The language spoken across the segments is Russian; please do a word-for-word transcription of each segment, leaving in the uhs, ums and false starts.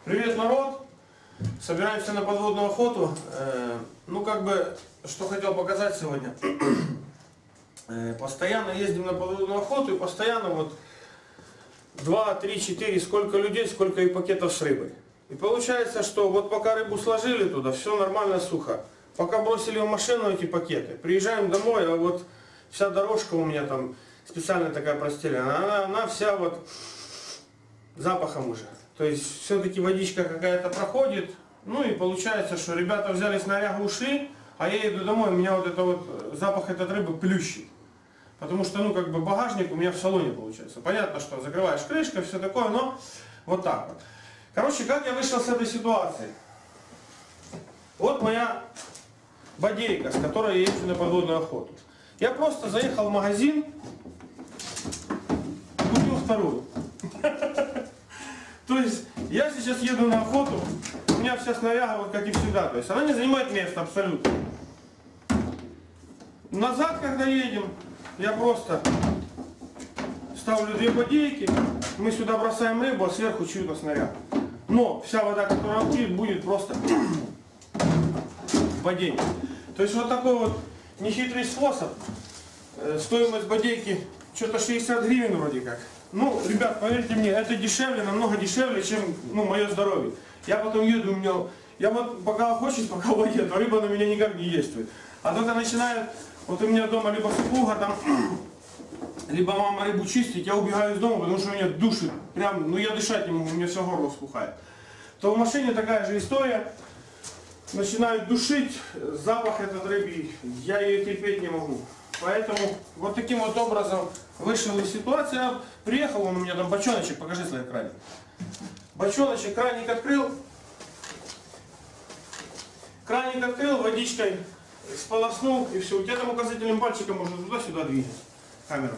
Привет, народ! Собираемся на подводную охоту. Ну, как бы, что хотел показать сегодня. Постоянно ездим на подводную охоту и постоянно вот два, три, четыре, сколько людей, сколько и пакетов с рыбой. И получается, что вот пока рыбу сложили туда, все нормально, сухо. Пока бросили в машину эти пакеты, приезжаем домой, а вот вся дорожка у меня там специально такая простелена, она, она вся вот запахом уже. То есть все-таки водичка какая-то проходит, ну и получается, что ребята взяли снарягу, ушли, а я еду домой, у меня вот это вот запах этой рыбы плющит. Потому что, ну, как бы багажник у меня в салоне получается. Понятно, что закрываешь крышкой, все такое, но вот так вот. Короче, как я вышел с этой ситуации? Вот моя бодейка, с которой я езжу на подводную охоту. Я просто заехал в магазин, купил вторую. То есть, я сейчас еду на охоту, у меня вся снаряга, вот как и всегда, то есть, она не занимает места абсолютно. Назад, когда едем, я просто ставлю две бодейки, мы сюда бросаем рыбу, а сверху чью-то снаряг. Но вся вода, которая будет, будет просто в бодейке. То есть, вот такой вот нехитрый способ. Стоимость бодейки что-то шестьдесят гривен вроде как. Ну, ребят, поверьте мне, это дешевле, намного дешевле, чем, ну, мое здоровье. Я потом еду, у меня, я вот пока охочусь, пока в воде, то рыба на меня никак не действует. А только начинает, вот у меня дома либо супруга там, либо мама рыбу чистить, я убегаю из дома, потому что меня душит, прям, ну я дышать не могу, у меня все горло вспухает. То в машине такая же история, начинают душить, запах этой рыбы, я ее терпеть не могу. Поэтому вот таким вот образом вышел из ситуации. Я приехал, он у меня там бочоночек, покажи свой краник. Бочоночек, краник открыл. Краник открыл, водичкой сполоснул и все. У тебя там указательным пальчиком можно туда-сюда двигать камеру.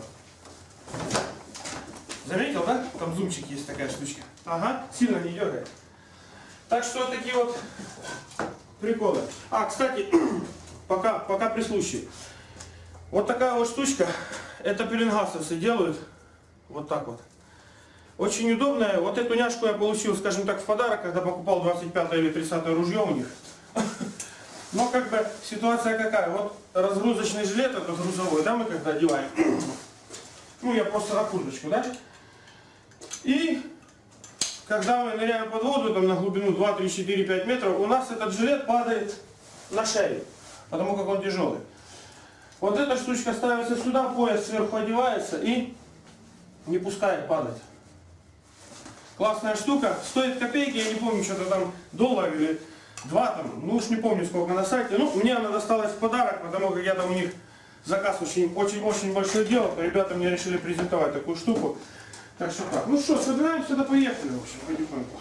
Заметил, да? Там зумчик есть, такая штучка. Ага, сильно не дергает. Так что вот такие вот приколы. А, кстати, пока, пока при случае. Вот такая вот штучка, это пеленгасовцы делают, вот так вот. Очень удобная, вот эту няшку я получил, скажем так, в подарок, когда покупал двадцать пятое или тридцатое ружье у них. Но как бы ситуация какая, вот разгрузочный жилет, это грузовой, да, мы когда одеваем. Ну я просто на курточку, да. И когда мы ныряем под воду, там на глубину два, три, четыре, пять метров, у нас этот жилет падает на шею, потому как он тяжелый. Вот эта штучка ставится сюда, пояс сверху одевается и не пускает падать. Классная штука, стоит копейки, я не помню, что-то там доллар или два там, ну уж не помню сколько на сайте. Ну, мне она досталась в подарок, потому как я там у них заказ очень-очень большой делал, то ребята мне решили презентовать такую штуку. Так что так, ну что, собираемся, да поехали, в общем, потихоньку.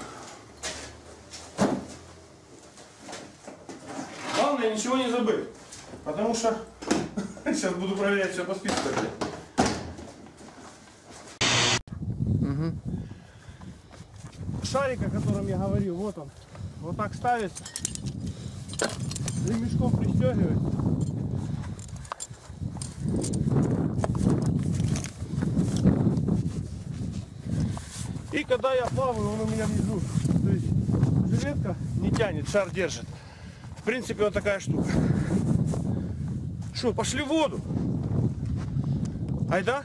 Главное, ничего не забыть, потому что сейчас буду проверять все по списку. Угу. Шарик, о котором я говорил, вот он. Вот так ставится. Ремешком пристегивает. И когда я плаваю, он у меня внизу. То есть жилетка не тянет, шар держит. В принципе, вот такая штука. Что, пошли в воду? Айда?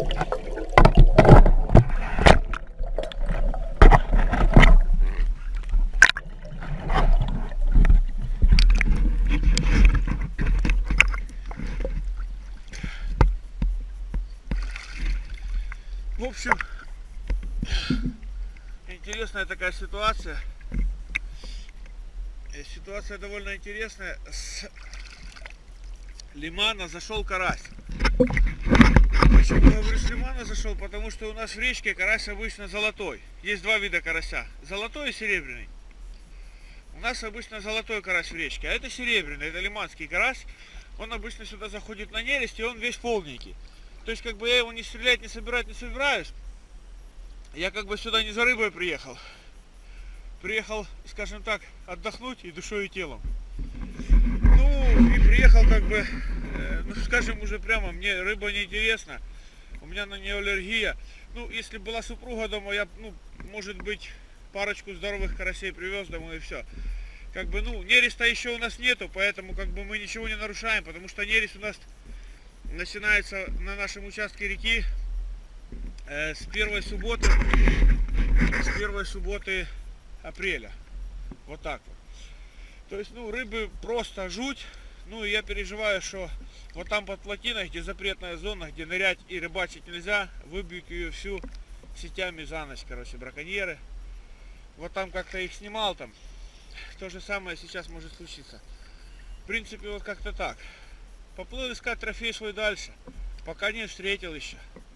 В общем, интересная такая ситуация. Ситуация довольно интересная. С лимана зашел карась. Почему я говорю, с лимана зашел? Потому что у нас в речке карась обычно золотой. Есть два вида карася. Золотой и серебряный. У нас обычно золотой карась в речке, а это серебряный, это лиманский карась. Он обычно сюда заходит на нерест, и он весь полненький. То есть, как бы я его не стрелять, не собирать не собираюсь. Я как бы сюда не за рыбой приехал. Приехал, скажем так, отдохнуть и душой, и телом. Ну, и приехал как бы, э, ну, скажем уже прямо, мне рыба не интересна. У меня на нее аллергия. Ну, если была супруга дома, я, ну, может быть, парочку здоровых карасей привез домой и все. Как бы, ну, нереста еще у нас нету, поэтому как бы мы ничего не нарушаем, потому что нерест у нас начинается на нашем участке реки э, с первой субботы, с первой субботы апреля. Вот так вот. То есть, ну, рыбы просто жуть. Ну, и я переживаю, что вот там под плотиной, где запретная зона, где нырять и рыбачить нельзя, выбьют ее всю сетями за ночь, короче, браконьеры. Вот там как-то их снимал там. То же самое сейчас может случиться. В принципе, вот как-то так. Поплыл искать трофей свой дальше, пока не встретил еще.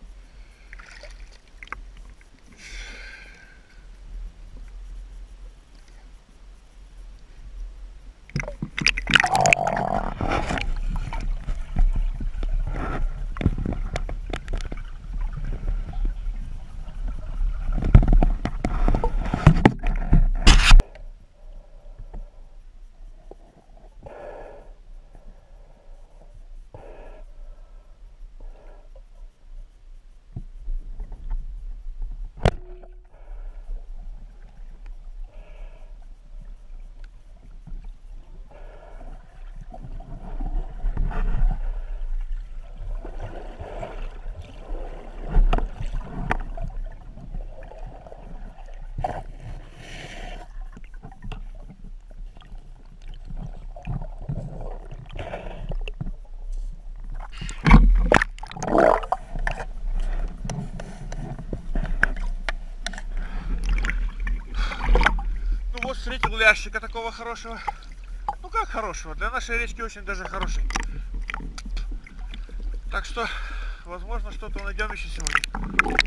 Встретил лящика такого хорошего. Ну как хорошего? Для нашей речки очень даже хороший. Так что, возможно, что-то найдем еще сегодня.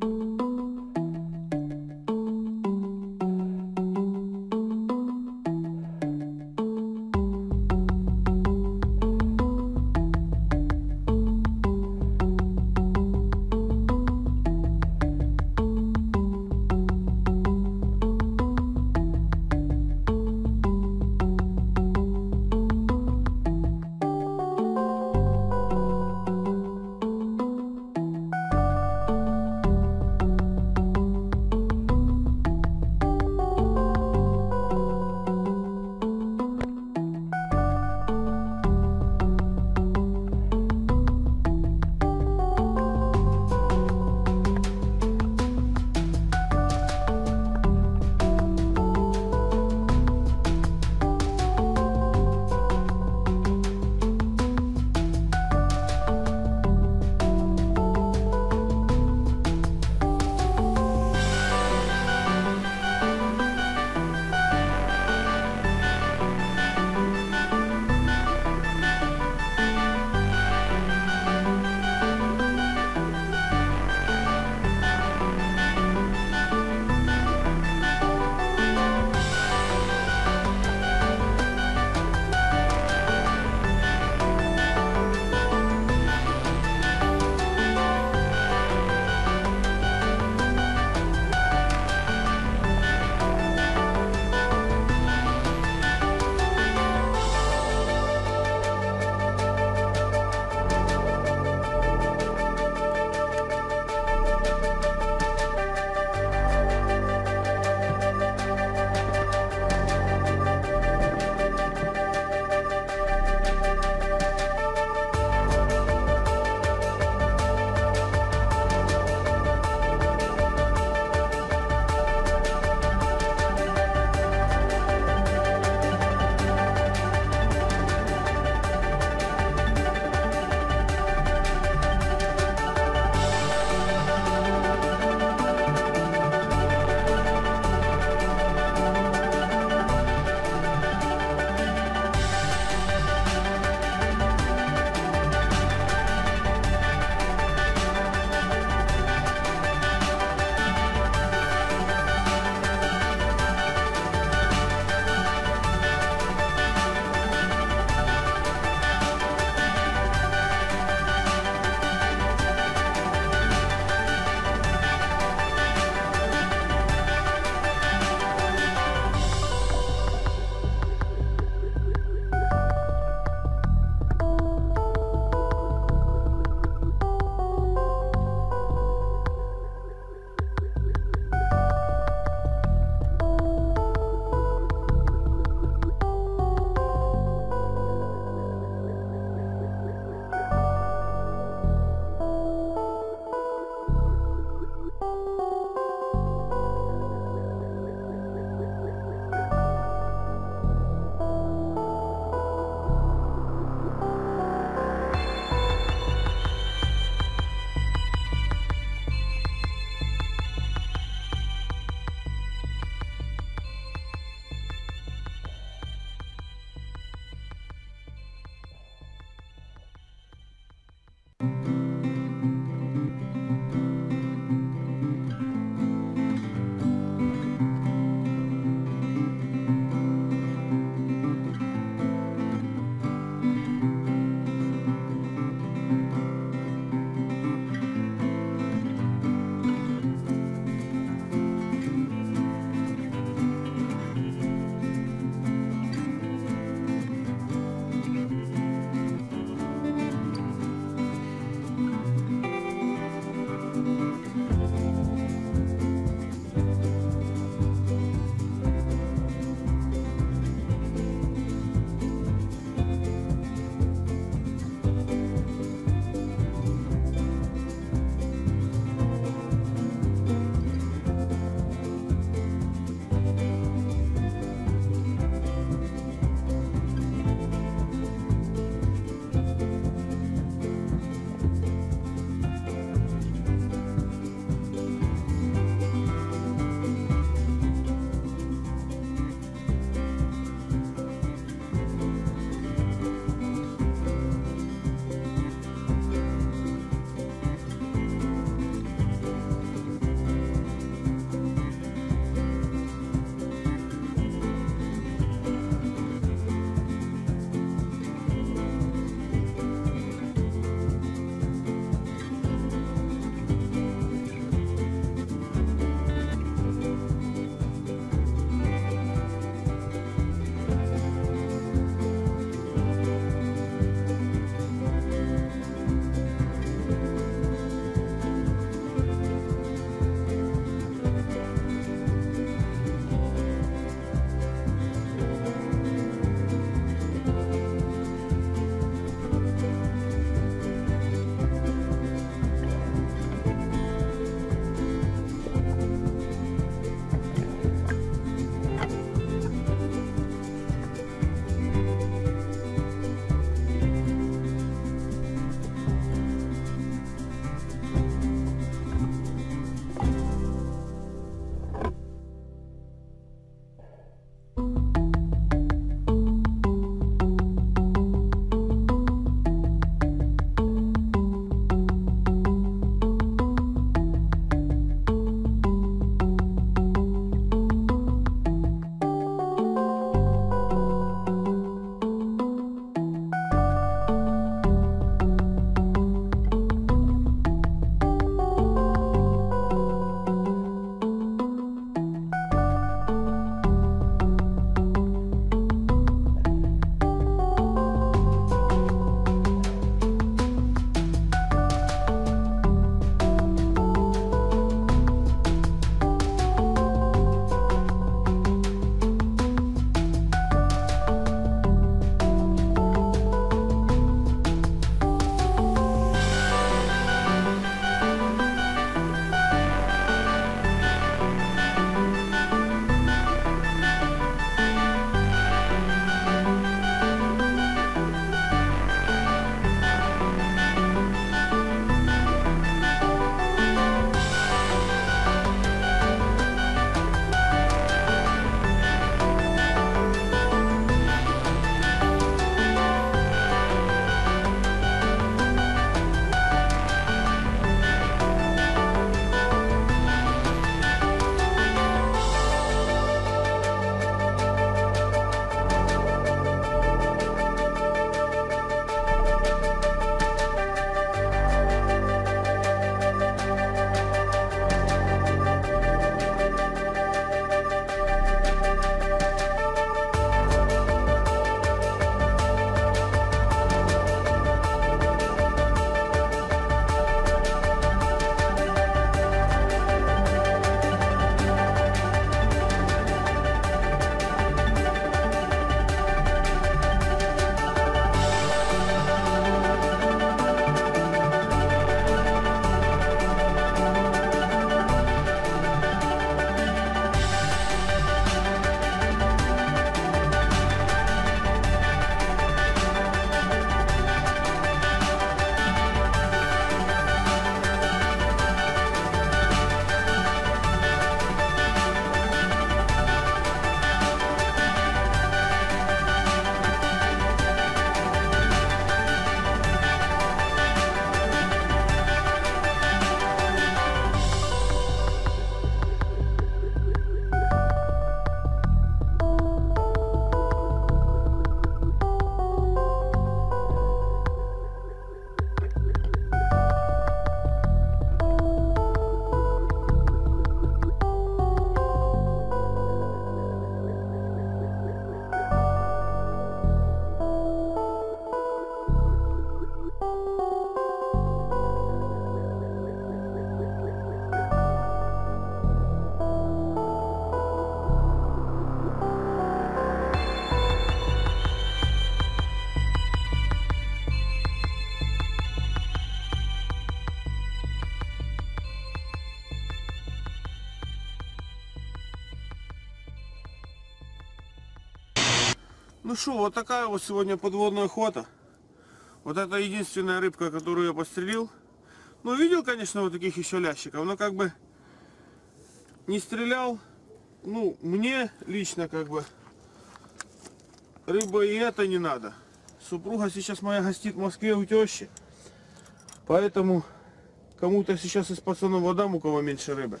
Ну что, вот такая вот сегодня подводная охота. Вот это единственная рыбка, которую я подстрелил. Ну, видел, конечно, вот таких еще лящиков, но как бы не стрелял. Ну, мне лично как бы рыба и это не надо. Супруга сейчас моя гостит в Москве у тещи. Поэтому кому-то сейчас из пацанов отдам, у кого меньше рыбы.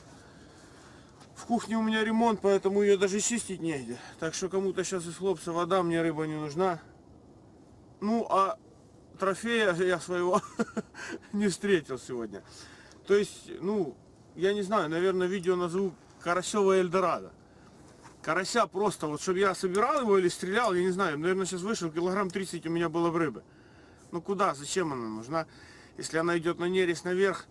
В кухне у меня ремонт, поэтому ее даже чистить негде. Так что кому-то сейчас из хлопцев вода, мне рыба не нужна. Ну, а трофея я своего не встретил сегодня. То есть, ну, я не знаю, наверное, видео назову Карасева Эльдорадо. Карася просто, вот чтобы я собирал его или стрелял, я не знаю, наверное, сейчас вышел, килограмм тридцать у меня было в рыбы. Ну куда, зачем она нужна? Если она идет на нерест наверх,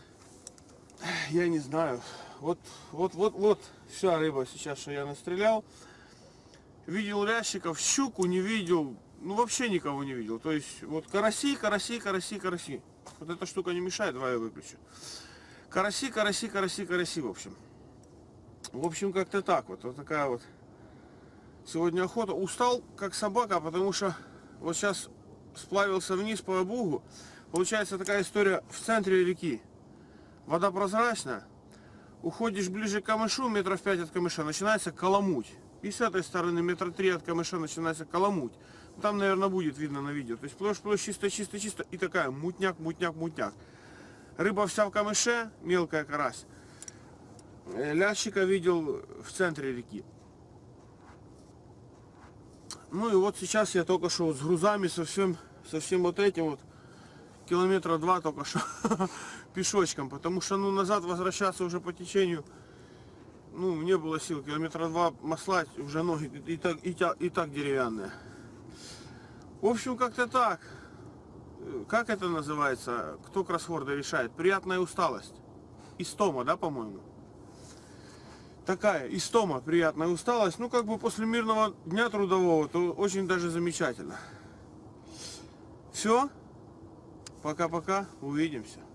я не знаю. Вот, вот, вот, вот вся рыба сейчас, что я настрелял. Видел лящиков, щуку не видел, ну вообще никого не видел. То есть вот караси, караси, караси, караси. Вот эта штука не мешает, давай я выключу. Караси, караси, караси, караси, в общем. В общем, как-то так вот. Вот такая вот сегодня охота. Устал, как собака, потому что вот сейчас сплавился вниз по обугу. Получается такая история в центре реки. Вода прозрачная. Уходишь ближе к камышу, метров пять от камыша, начинается каламуть. И с этой стороны метра три от камыша начинается каламуть. Там, наверное, будет видно на видео. То есть площадь чисто, чисто, чисто. И такая мутняк, мутняк, мутняк. Рыба вся в камыше, мелкая карась. Лящика видел в центре реки. Ну и вот сейчас я только что с грузами, со всем, со всем вот этим вот, километра два только что пешочком, потому что ну назад возвращаться уже по течению, ну не было сил, километра два маслать, уже ноги и так, и, и так деревянные. В общем, как-то так. Как это называется? Кто кроссворды решает? Приятная усталость. Истома, да, по-моему? Такая истома, приятная усталость. Ну, как бы после мирного дня трудового, то очень даже замечательно. Все. Пока-пока. Увидимся.